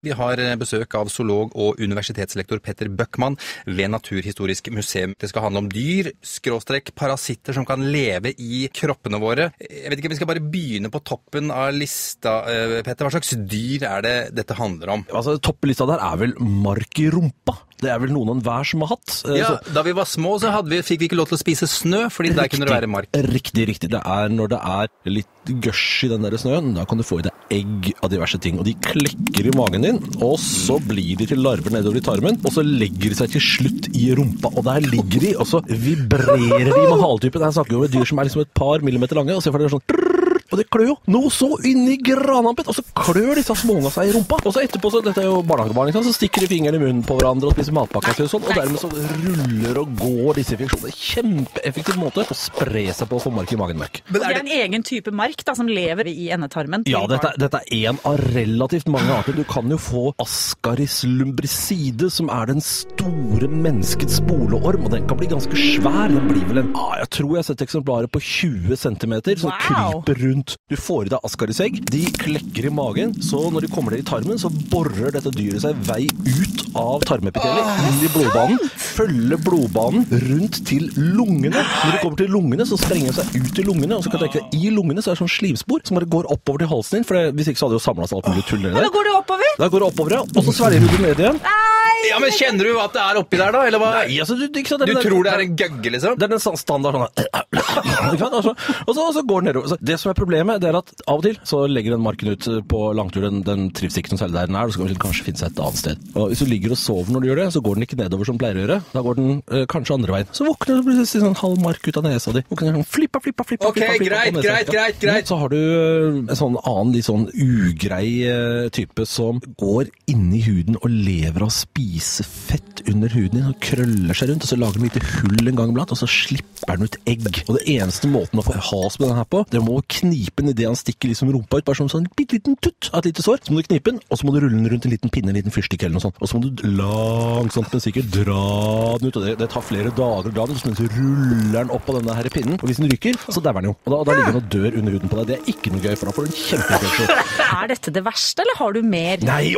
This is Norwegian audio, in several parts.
Vi har besøk av zoolog og universitetslektor Petter Bøckmann ved Naturhistorisk museum. Det skal handle om dyr, parasitter som kan leve i kroppene våre. Jeg vet ikke om vi skal bare begynne på toppen av lista, Petter. Hva slags dyr er det dette handler om? Altså, topplista der er vel mark i rumpa. Det er vel noen av hver som har hatt. Ja, da vi var små så fikk vi ikke lov til å spise snø, fordi der kunne det være mark. Riktig. Det er når det er litt gørs i den der snøen, da kan du få i deg egg av diverse ting, og de klekker i magen din, og så blir de til larver nedover i tarmen, og så legger de seg til slutt i rumpa, og der ligger de, og så vibrerer de med haletypen. Her snakker vi om et dyr som er liksom et par millimeter lange, og så får det sånn... Og det klør jo noe så inni granampet, og så klør disse småunga seg i rumpa. Og så etterpå, dette er jo barnehagebarn, så stikker de fingeren i munnen på hverandre og spiser matpakker og sånn, og dermed så ruller og går disse infeksjonene. Kjempeeffektiv måte å spre seg på å få mark i magen mørk. Men det er en egen type mark da, som lever i endetarmen? Ja, dette er en av relativt mange arter. Du kan jo få Ascaris lumbricide, som er den store menneskets spoleorm, og den kan bli ganske svær. Den blir vel jeg tror jeg har sett eksemplarer på 20 centimeter, som kryper rundt. Du får i deg Ascaris-egg, de klekker i magen, så når de kommer ned i tarmen, så borer dette dyret seg vei ut av tarmepitelet, inn i blodbanen, følger blodbanen rundt til lungene. Når de kommer til lungene, så sprenger de seg ut i lungene, og så kan du tenke, i lungene så er det sånn slimspor, som bare går oppover til halsen din, for hvis ikke så hadde jo samlet seg alt mulig tull nede der. Da går det oppover? Da går det oppover, ja, og så svelger du det ned igjen. Ja, men kjenner du at det er oppi der da, eller hva? Nei, altså, du tror det er en gøgge, liksom? Det er den standard sånn, og så går den nedover. Det som er problemet, det er at av og til så legger den marken ut på langtur, den trives ikke noe særlig der den er, og så skal den kanskje finne seg et annet sted. Og hvis du ligger og sover når du gjør det, så går den ikke nedover som pleier å gjøre. Da går den kanskje andre veien. Så våkner du og blir sånn halv mark ut av nesa di. Våkner sånn flippa. Ok, greit. Så har du en sånn annen, litt sånn ugrei type som går inn i huden og lever av å spise fett under huden din, og krøller seg rundt, og så lager den litt hull en gang iblant, og så slipper den ut egg. Og det eneste måten å få has med den her på, det må knipe den i det han stikker liksom rumpa ut, bare som sånn bitte liten tutt av et lite sår. Så må du knipe den, og så må du rulle den rundt en liten pinne, en liten fyrstikk eller noe sånt. Og så må du langsomt, men sikkert dra den ut, og det tar flere dager å dra den, så ruller den opp på denne her pinnen, og hvis den ryker, så dauer den jo. Og da ligger den og dør under huden på deg. Det er ikke noe gøy, for da får du en kjempeinfeksjon. Er dette det verste, eller har du mer? Nei,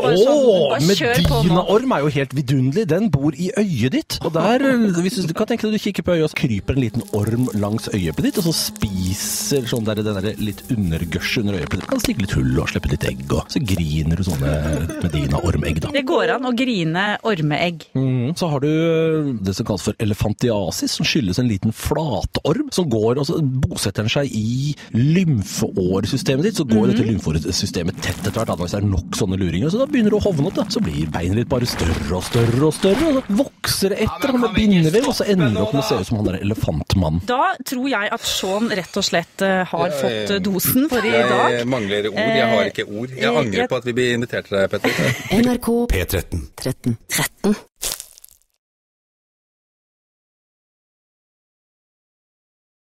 Medinaorm er jo helt vidunderlig. Den bor i øyet ditt, og der, hvis du kan tenke deg, du kikker på øyet, og så kryper en liten orm langs øyet ditt, og så spiser sånn den der litt undergørs under øyet. Du kan stikke litt hull og slippe litt egg, og så griner du sånne Medina-ormegg da. Det går an å grine ormeegg. Så har du det som kalles for elefantiasis, som skyldes en liten flatorm, som går, og så bosetter den seg i lymfeårsystemet ditt, så går dette lymfeårsystemet tett etter hvert, hvis det er nok sånne luringer, så da begynner du å hovne opp da. Så blir beinet ditt bare større og større og større, og så vokser det etter med bindevev, og så ender det opp med å se ut som han der elefantmannen. Da tror jeg at Sean rett og slett har fått dosen for i dag. Jeg mangler ord, jeg har ikke ord. Jeg angrer på at vi ble invitert til deg, Petter. NRK P13.